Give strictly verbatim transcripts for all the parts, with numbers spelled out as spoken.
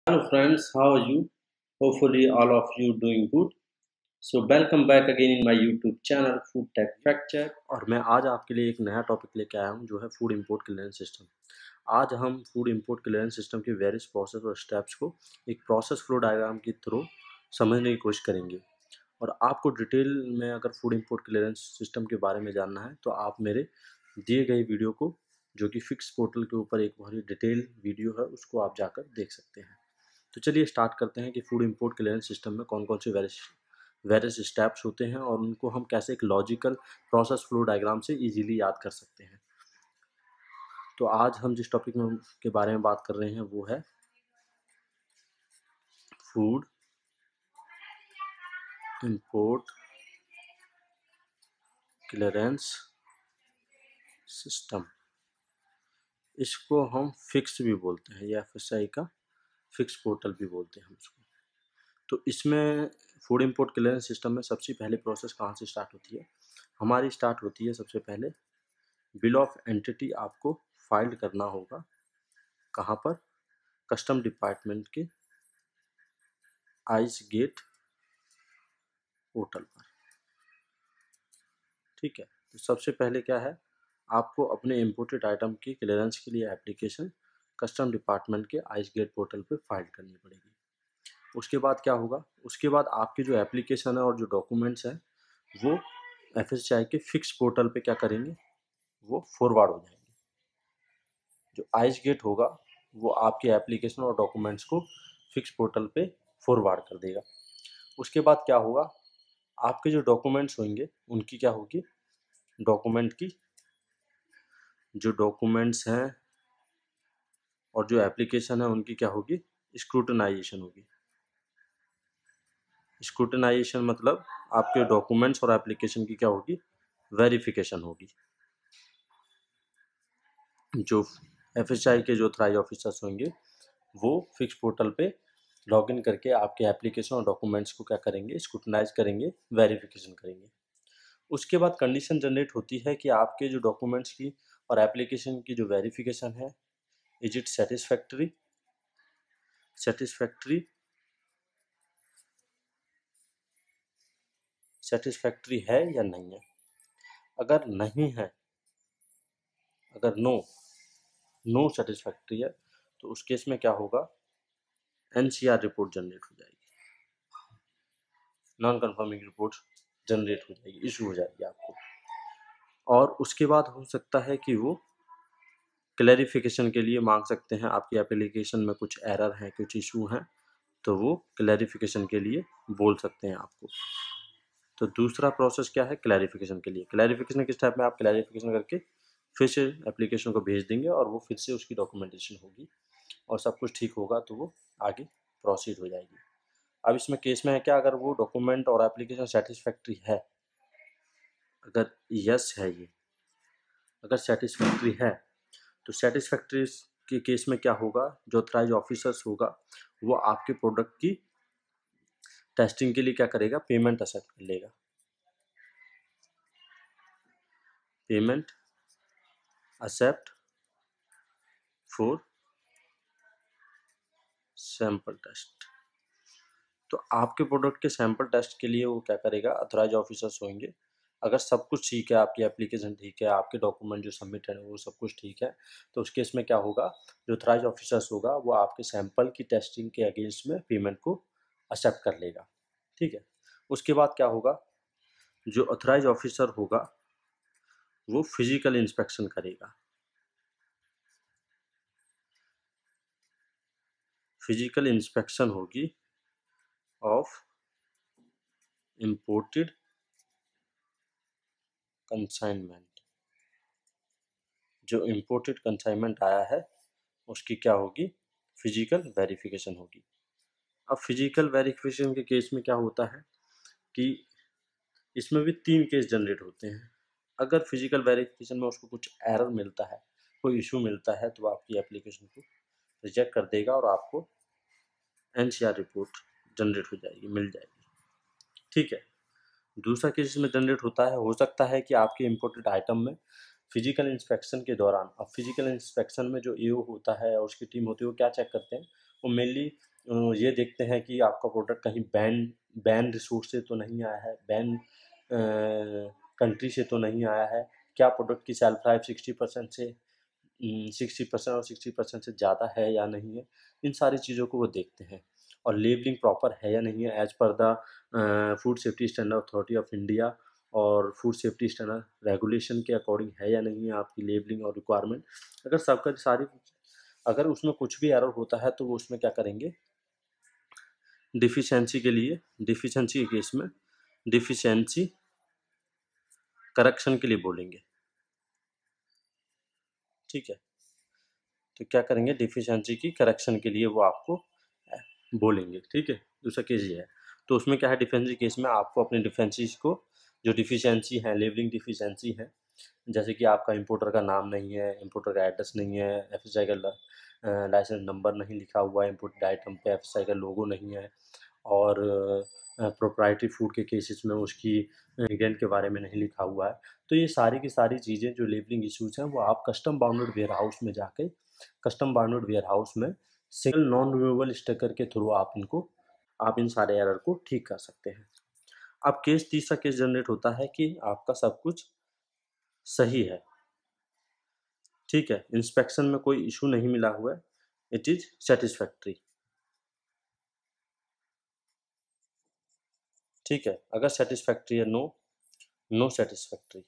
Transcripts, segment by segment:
Hello friends, how are you? Hopefully all of you doing good. So welcome back again in my YouTube channel Food Tech Fact Check। और मैं आज आपके लिए एक नया topic लेके आया हूँ जो है फूड इंपोर्ट क्लियरेंस सिस्टम। आज हम फूड इंपोर्ट क्लियरेंस सिस्टम के वेरियस प्रोसेस और स्टेप्स को एक प्रोसेस फ्लो डायग्राम के थ्रू समझने की कोशिश करेंगे। और आपको डिटेल में अगर फूड इंपोर्ट क्लियरेंस सिस्टम के बारे में जानना है तो आप मेरे दिए गए वीडियो को, जो कि फिक्स पोर्टल के ऊपर एक बहुत ही डिटेल वीडियो है, उसको आप जाकर देख सकते हैं। तो चलिए स्टार्ट करते हैं कि फूड इंपोर्ट क्लियरेंस सिस्टम में कौन कौन से वेरियस वेरियस स्टेप्स होते हैं और उनको हम कैसे एक लॉजिकल प्रोसेस फ्लो डायग्राम से इजीली याद कर सकते हैं। तो आज हम जिस टॉपिक में के बारे में बात कर रहे हैं वो है फूड इंपोर्ट क्लियरेंस सिस्टम। इसको हम फिक्स भी बोलते हैं या एफ एस आई का फिक्स पोर्टल भी बोलते हैं हम उसको। तो इसमें फूड इंपोर्ट क्लियरेंस सिस्टम में सबसे पहले प्रोसेस कहाँ से स्टार्ट होती है? हमारी स्टार्ट होती है सबसे पहले बिल ऑफ एंटिटी आपको फाइल करना होगा। कहाँ पर? कस्टम डिपार्टमेंट के आइस गेट पोर्टल पर। ठीक है, तो सबसे पहले क्या है, आपको अपने इम्पोर्टेड आइटम की क्लियरेंस के लिए एप्लीकेशन कस्टम डिपार्टमेंट के आइस गेट पोर्टल पर फाइल करनी पड़ेगी। उसके बाद क्या होगा? उसके बाद आपकी जो एप्लीकेशन है और जो डॉक्यूमेंट्स हैं वो एफ एस आई के फिक्स पोर्टल पे क्या करेंगे, वो फॉरवर्ड हो जाएंगे। जो आइस गेट होगा वो आपके एप्लीकेशन और डॉक्यूमेंट्स को फिक्स पोर्टल पे फॉरवर्ड कर देगा। उसके बाद क्या होगा, आपके जो डॉक्यूमेंट्स होंगे उनकी क्या होगी, डॉक्यूमेंट की जो डॉक्यूमेंट्स हैं और जो एप्लीकेशन है उनकी क्या होगी, स्क्रूटनाइजेशन होगी। स्क्रूटनाइजेशन मतलब आपके डॉक्यूमेंट्स और एप्लीकेशन की क्या होगी, वेरिफिकेशन होगी। जो एफ एस आई के जो ऑथराइज ऑफिसर्स होंगे वो फिक्स पोर्टल पे लॉगिन करके आपके एप्लीकेशन और डॉक्यूमेंट्स को क्या करेंगे, स्क्रूटनाइज करेंगे, वेरिफिकेशन करेंगे। उसके बाद कंडीशन जनरेट होती है कि आपके जो डॉक्यूमेंट्स की और एप्लीकेशन की जो वेरिफिकेशन है, is it satisfactory satisfactory satisfactory है या नहीं है। अगर नहीं है, अगर नो नो सेटिस्फैक्ट्री है, तो उस केस में क्या होगा, N C R report generate हो जाएगी, नॉन कन्फर्मिंग रिपोर्ट जनरेट हो जाएगी, इशू हो जाएगी आपको। और उसके बाद हो सकता है कि वो क्लैरिफिकेशन के लिए मांग सकते हैं, आपकी एप्लीकेशन में कुछ एरर हैं, कुछ इशू हैं, तो वो क्लैरिफिकेशन के लिए बोल सकते हैं आपको। तो दूसरा प्रोसेस क्या है, क्लैरिफिकेशन के लिए। क्लैरिफिकेशन किस टाइप में, आप क्लैरिफिकेशन करके फिर से एप्लीकेशन को भेज देंगे और वो फिर से उसकी डॉक्यूमेंटेशन होगी और सब कुछ ठीक होगा तो वो आगे प्रोसीड हो जाएगी। अब इसमें केस में है क्या, अगर वो डॉक्यूमेंट और एप्लीकेशन सेटिस्फैक्ट्री है, अगर यस है ये, अगर सेटिस्फैक्ट्री है, तो सेटिस्फैक्ट्री के केस में क्या होगा, जो ऑथराइज ऑफिसर्स होगा वो आपके प्रोडक्ट की टेस्टिंग के लिए क्या करेगा, पेमेंट एक्सेप्ट कर लेगा। Payment accept for sample test. तो आपके प्रोडक्ट के सैंपल टेस्ट के लिए वो क्या करेगा, ऑथराइज ऑफिसर्स होंगे। अगर सब कुछ ठीक है, आपकी एप्लीकेशन ठीक है, आपके डॉक्यूमेंट जो सबमिट है वो सब कुछ ठीक है, तो उस केस में क्या होगा, जो ऑथराइज ऑफिसर्स होगा वो आपके सैंपल की टेस्टिंग के अगेंस्ट में पेमेंट को एक्सेप्ट कर लेगा। ठीक है, उसके बाद क्या होगा, जो ऑथराइज ऑफिसर होगा वो फिजिकल इंस्पेक्शन करेगा। फिजिकल इंस्पेक्शन होगी ऑफ इंपोर्टेड कंसाइनमेंट। जो इंपोर्टेड कंसाइनमेंट आया है उसकी क्या होगी, फिजिकल वेरिफिकेशन होगी। अब फिजिकल वेरिफिकेशन के केस में क्या होता है कि इसमें भी तीन केस जनरेट होते हैं। अगर फिजिकल वेरिफिकेशन में उसको कुछ एरर मिलता है, कोई इशू मिलता है, तो आपकी एप्लीकेशन को रिजेक्ट कर देगा और आपको N C R report generate हो जाएगी, मिल जाएगी। ठीक है, दूसरा केस इसमें जनरेट होता है, हो सकता है कि आपके इम्पोर्टेड आइटम में फिजिकल इंस्पेक्शन के दौरान, अब फिजिकल इंस्पेक्शन में जो ए ओ होता है और उसकी टीम होती है वो क्या चेक करते हैं, वो मेनली ये देखते हैं कि आपका प्रोडक्ट कहीं बैन बैन रिसोर्स से तो नहीं आया है, बैन कंट्री से तो नहीं आया है, क्या प्रोडक्ट की सेल्फ लाइफ सिक्सटी परसेंट से सिक्सटी परसेंट और सिक्सटी परसेंट से ज़्यादा है या नहीं है, इन सारी चीज़ों को वो देखते हैं। और लेबलिंग प्रॉपर है या नहीं है as per the food safety standard authority of India और फूड सेफ्टी स्टैंडर्ड रेगुलेशन के अकॉर्डिंग है या नहीं है आपकी लेबलिंग और रिक्वायरमेंट। अगर सबका सारी अगर उसमें कुछ भी एरर होता है तो वो उसमें क्या करेंगे, डिफिशेंसी के लिए डिफिशेंसी के केस में डिफिशेंसी करेक्शन के लिए बोलेंगे, ठीक है। तो क्या करेंगे, डिफिशेंसी की करेक्शन के लिए वो आपको बोलेंगे, ठीक है। दूसरा केस ये है, तो उसमें क्या है, डिफेंसी केस में आपको अपनी डिफेंसीज को जो डिफिशेंसी है, लेबलिंग डिफिशेंसी है, जैसे कि आपका इंपोर्टर का नाम नहीं है, इंपोर्टर का एड्रेस नहीं है, एफ एस आई का लाइसेंस नंबर नहीं लिखा हुआ है, इंपोर्टेड आइटम पे एफ एस आई का लोगो नहीं है, और प्रोप्राइटरी फूड के केसेस में उसकी इंग्रेडिएंट के बारे में नहीं लिखा हुआ है। तो ये सारी की सारी चीज़ें जो लेबलिंग इश्यूज हैं वो आप कस्टम बाउंडेड वेयर हाउस में जाके कस्टम बाउंडेड वेयर हाउस में सिंगल नॉन रिमूवेबल स्टिकर के थ्रू आप इनको आप इन सारे एरर को ठीक कर सकते हैं। अब केस तीसरा केस जनरेट होता है कि आपका सब कुछ सही है, ठीक है, इंस्पेक्शन में कोई इशू नहीं मिला हुआ है, इट इज सेटिस्फैक्ट्री, ठीक है। अगर सेटिस्फैक्ट्री है, नो नो सेटिस्फैक्ट्री,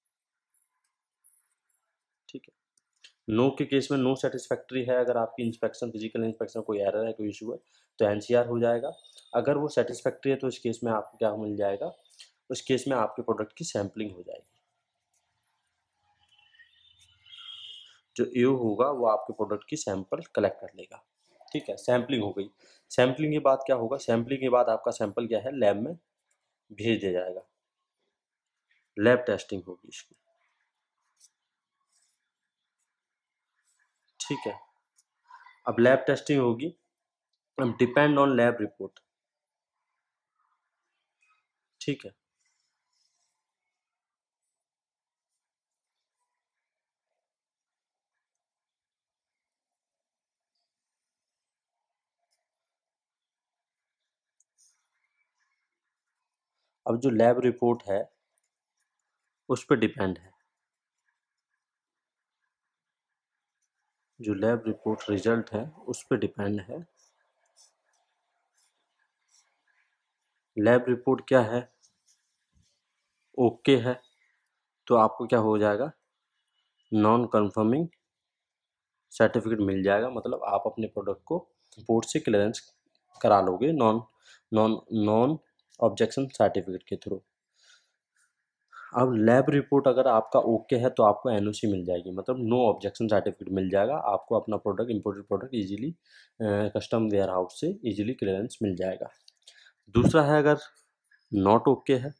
ठीक है। नो के केस में नो सेटिस्फैक्ट्री है, अगर आपकी इंस्पेक्शन फिजिकल इंस्पेक्शन कोई एरर है, कोई इशू है, तो एनसीआर हो जाएगा। अगर वो सेटिस्फैक्ट्री है तो इस केस में आपको क्या मिल जाएगा, उस केस में आपके प्रोडक्ट की सैम्पलिंग हो जाएगी। जो एओ होगा वो आपके प्रोडक्ट की सैंपल कलेक्ट कर लेगा, ठीक है। सैम्पलिंग हो गई। सैम्पलिंग के बाद क्या होगा, सैम्पलिंग के बाद आपका सैंपल क्या है, लैब में भेज दिया जाएगा, लैब टेस्टिंग होगी इसकी, ठीक है। अब लैब टेस्टिंग होगी, अब डिपेंड ऑन लैब रिपोर्ट, ठीक है। अब जो लैब रिपोर्ट है उस पर डिपेंड है, जो लैब रिपोर्ट रिजल्ट है उस पर डिपेंड है। लैब रिपोर्ट क्या है, ओके है तो आपको क्या हो जाएगा, नॉन कन्फर्मिंग सर्टिफिकेट मिल जाएगा, मतलब आप अपने प्रोडक्ट को बोर्ड से क्लियरेंस करा लोगे non non non objection certificate के थ्रू। अब लैब रिपोर्ट अगर आपका ओके है तो आपको एनओसी मिल जाएगी, मतलब नो ऑब्जेक्शन सर्टिफिकेट मिल जाएगा, आपको अपना product imported product easily custom warehouse से इजीली क्लियरेंस मिल जाएगा। दूसरा है, अगर नॉट ओके है,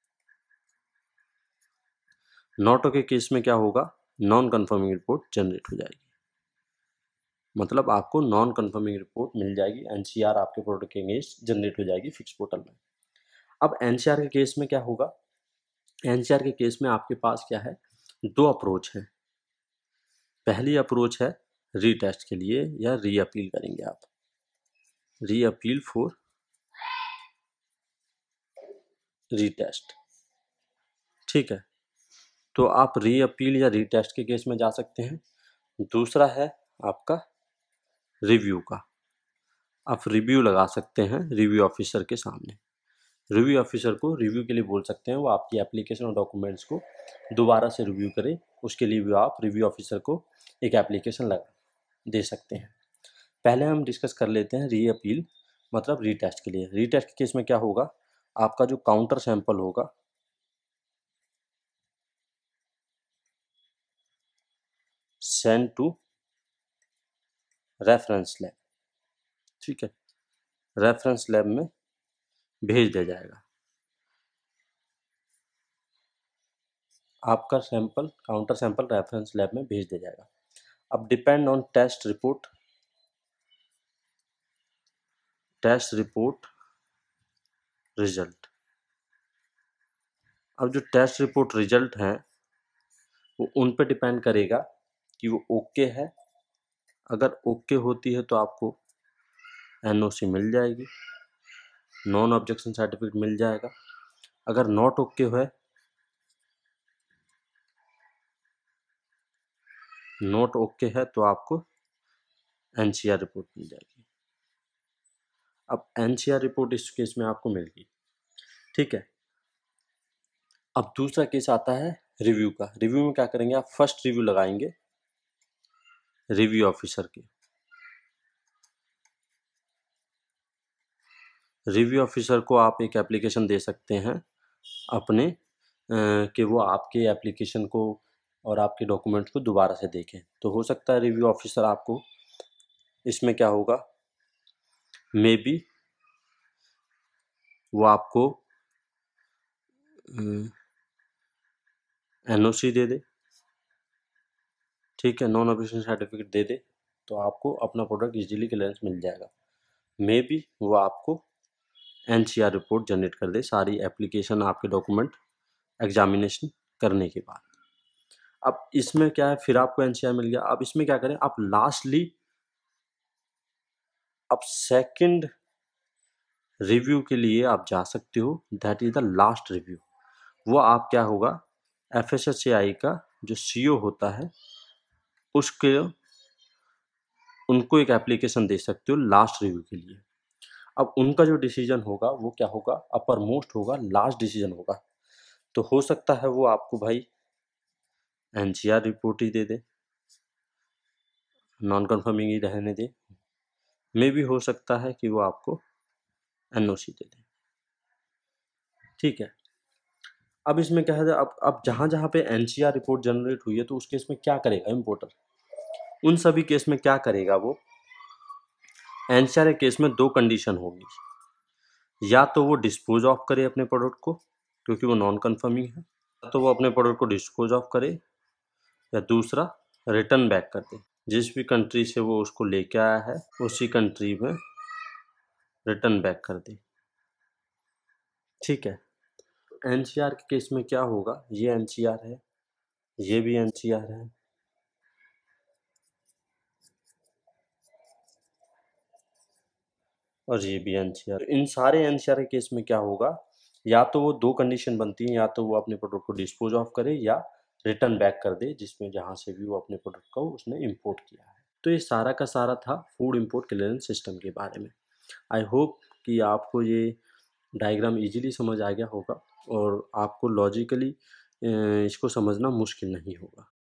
नॉट ओके केस में क्या होगा, नॉन कन्फर्मिंग रिपोर्ट जनरेट हो जाएगी, मतलब आपको नॉन कन्फर्मिंग रिपोर्ट मिल जाएगी, एनसीआर आपके प्रोडक्ट के अगेंस्ट जनरेट हो जाएगी फिक्स पोर्टल में। अब एनसीआर के केस में क्या होगा, एनसीआर के केस में आपके पास क्या है, दो अप्रोच है। पहली अप्रोच है रीटेस्ट के लिए या री अपील करेंगे आप, री अपील फॉर रीटेस्ट, ठीक है। तो आप री अपील या रीटेस्ट के केस में जा सकते हैं। दूसरा है आपका रिव्यू का, आप रिव्यू लगा सकते हैं रिव्यू ऑफिसर के सामने, रिव्यू ऑफिसर को रिव्यू के लिए बोल सकते हैं, वो आपकी एप्लीकेशन और डॉक्यूमेंट्स को दोबारा से रिव्यू करे, उसके लिए भी आप रिव्यू ऑफिसर को एक एप्लीकेशन लगा दे सकते हैं। पहले हम डिस्कस कर लेते हैं री अपील मतलब रीटेस्ट के लिए। रीटेस्ट के केस में क्या होगा, आपका जो काउंटर सैंपल होगा सेंड टू रेफरेंस लैब, ठीक है, रेफरेंस लैब में भेज दिया जाएगा, आपका sample counter sample reference lab में भेज दिया जाएगा। अब depend on test report test report result, अब जो टेस्ट रिपोर्ट रिजल्ट हैं वो उन पे डिपेंड करेगा कि वो ओके है, अगर ओके होती है तो आपको एनओसी मिल जाएगी, नॉन ऑब्जेक्शन सर्टिफिकेट मिल जाएगा। अगर नॉट ओके है, नॉट ओके है तो आपको एनसीआर रिपोर्ट मिल जाएगी। अब एनसीआर रिपोर्ट इस केस में आपको मिल गई, ठीक है। अब दूसरा केस आता है रिव्यू का। रिव्यू में क्या करेंगे आप, फर्स्ट रिव्यू लगाएंगे रिव्यू ऑफिसर के। रिव्यू ऑफिसर को आप एक एप्लीकेशन दे सकते हैं अपने अ, कि वो आपके एप्लीकेशन को और आपके डॉक्यूमेंट को दोबारा से देखें। तो हो सकता है रिव्यू ऑफिसर आपको इसमें क्या होगा, मे बी वो आपको एनओसी दे दे, ठीक है, नॉन ऑब्जेक्शन सर्टिफिकेट दे दे, तो आपको अपना प्रोडक्ट इजीली क्लियरेंस मिल जाएगा। मे बी वो आपको एनसीआर रिपोर्ट जनरेट कर दे सारी एप्लीकेशन आपके डॉक्यूमेंट एग्जामिनेशन करने के बाद। अब इसमें क्या है, फिर आपको एनसीआर मिल गया। अब इसमें क्या करें आप, लास्टली अब सेकंड रिव्यू के लिए आप जा सकते हो, that is the last review. वो आप क्या होगा, एफएसएसएआई का जो सीईओ होता है उसके उनको एक एप्लीकेशन दे सकते हो लास्ट रिव्यू के लिए। अब उनका जो डिसीजन होगा वो क्या होगा, अपर मोस्ट होगा, लास्ट डिसीजन होगा। तो हो सकता है वो आपको भाई एनसीआर रिपोर्ट ही दे दे, नॉन कन्फर्मिंग ही रहने दे। मे भी हो सकता है कि वो आपको एनओसी दे दे, ठीक है। अब इसमें क्या है, अब अब जहाँ जहाँ पे एनसीआर रिपोर्ट जनरेट हुई है तो उस केस में क्या करेगा इम्पोर्टर, उन सभी केस में क्या करेगा वो, एनसीआर केस में दो कंडीशन होगी, या तो वो डिस्पोज ऑफ करे अपने प्रोडक्ट को क्योंकि वो नॉन कन्फर्मिंग है, तो वो अपने प्रोडक्ट को डिस्पोज ऑफ करे, या दूसरा रिटर्न बैक कर दे। जिस भी कंट्री से वो उसको लेके आया है उसी कंट्री में रिटर्न बैक कर दे, ठीक है। एनसीआर के केस में क्या होगा, ये एनसीआर है, ये भी एनसीआर है, और ये भी एनसीआर। इन सारे एनसीआर के केस में क्या होगा, या तो वो दो कंडीशन बनती हैं, या तो वो अपने प्रोडक्ट को डिस्पोज ऑफ करे या रिटर्न बैक कर दे, जिसमें जहाँ से भी वो अपने प्रोडक्ट को उसने इंपोर्ट किया है। तो ये सारा का सारा था फूड इंपोर्ट क्लियरेंस सिस्टम के बारे में। आई होप कि आपको ये डायग्राम इजीली समझ आ गया होगा और आपको लॉजिकली इसको समझना मुश्किल नहीं होगा।